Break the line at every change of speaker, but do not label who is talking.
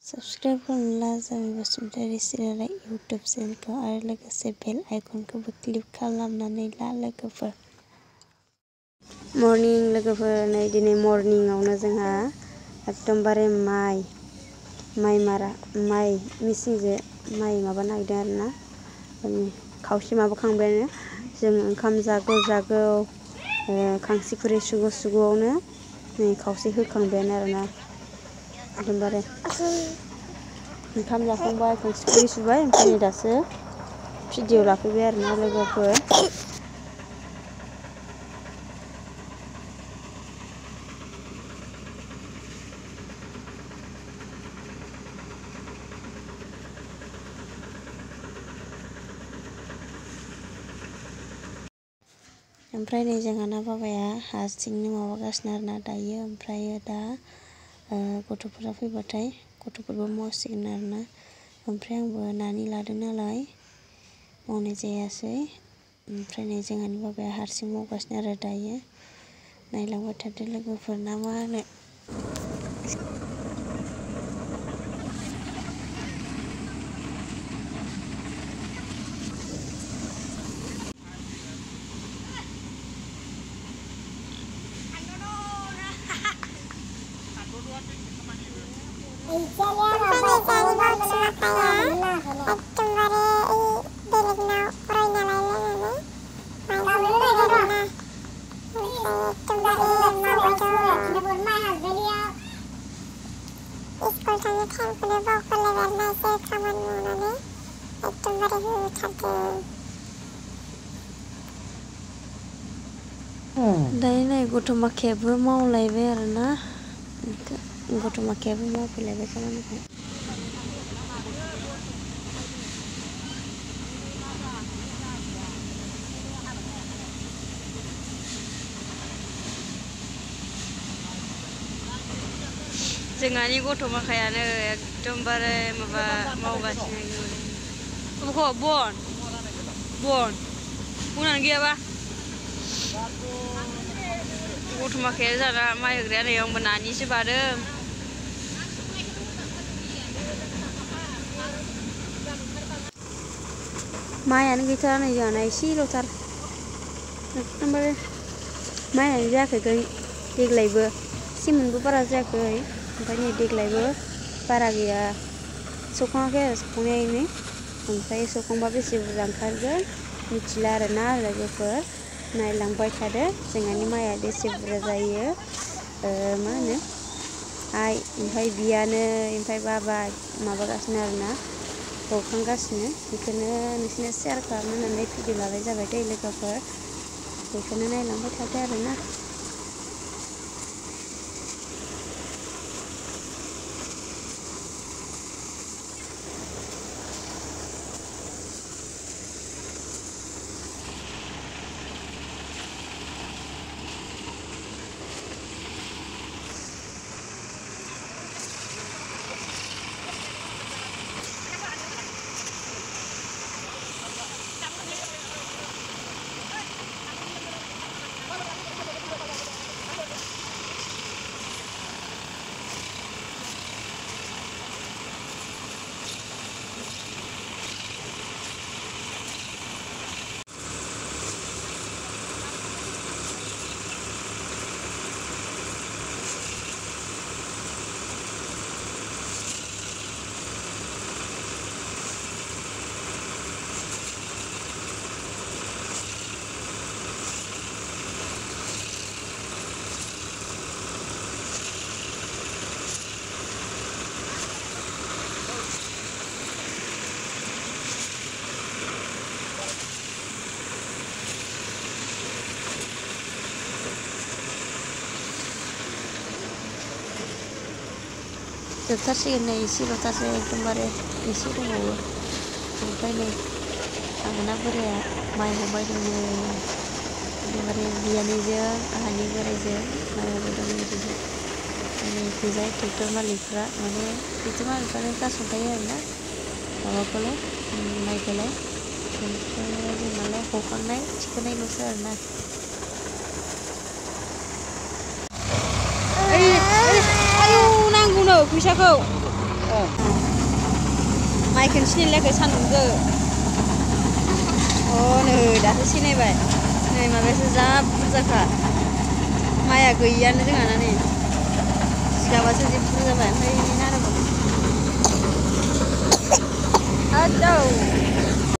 Subscribe खालामला जाबाय Basumatary serial YouTube चेनेलखौ आरो लोगोसे बेल आइकनखौबो क्लिक खालामनानै ला लोगोफोर। मर्निं लोगोफोर, नै दिनै मर्निंआवनो जोंहा एकदमबारे माइ मिसिंजों माइ माबा नागिरदों आरोना। खावसे माबाखांबायानो जों ओंखाम जागौ खांसि खुरै सुगौआवनो नै खावसे होखांबायानो आरोना। एकदमबारे ओंखाम जाखांबाय, खांसि खुरै सुबाय, ओमफ्राय नै दासो भिडिअ लाफैबाय आरोना लोगोफोर। ओमफ्राय नै जोंहाना बाबाया हारसिंनो माबागासिनो आरोना दायो। ओमफ्राय दा गथ'फोरा फैबाथाय गथ'फोरबो मावसिगोन आरोना। ओमफ्राय आंबो नानि लादों नालाय मावनाय जायासै। ओमफ्राय नै जोंहानि बाबाया हारसिं मावगासिनो आरो दायो। नायलांबाय थादो लोगोफोर, ना मा होनो। दायो नै गथ' माखायाबो मावलायबाय आरोना। गथ' माखायाबो मावफैलायबाय खामानिखौ। जोंहानि गथ' माखायानो एकदमबारे माबा मावगासिनो। बनानो गैयाबा गथ' माखाया जाना माइ होग्राया नै आंबो नानिसो बादों। माइयानो गैथारा नै जोंहाना एसेल'थार। एकदमबारे माइयानो जायाखै देग्लायबो। सेमोनबो बारा जायाखै, ओमफ्राय नै देग्लायबो बारा गैया। सौखाङाखै आरो सौखांनायानो। ओमफ्राय सौखांबा बेसे बुरजा ओंखारगोन मिथिला आरोना लोगोफोर। नायलांबाय थादो जोंहानि माइया बेसे बुरजा जायो। मा होनो आइ ओमफ्राय बियानै ओमफ्राय बाबा माबागासिनो आरोना, हरखांगासिनो। बेखौनो नोंसोरनो शेयार खालामनो होननानै भिडिअ लानाय जाबाय दै लोगोफोर। बेखौनो नायलांबाय थादो आरोना। जोबथारसिगोन नै एसेल'थारसै, एकदमबारे एसे दंबावो। ओमफ्राय नै आंना बोराया माइ हबाय दङ। एकदमबारे बियानैजों आंहानि बोराइजों माइ हबाय दं ओरैजाय। नै गोजाय ट्रेक्टर मालिकफ्रा माने ट्रेक्टर मालिकफ्रानो गारसनखायो आरोना माबाखौलाय माइखौलाय। ओमफ्राय जोंनालाय हखांनाय थिखोनायल'सो आरोना। आयौ नांगौनो फैसाखौ। माइखौनो सिनायलायाखै सान्दुंजों। नै दासो सिनायबाय। नै माबायासो जा बुरजाखा। माइआ गैयानो जोंहाना नै। जिगाबासो जि बुरजा जाबाय ओमफ्राय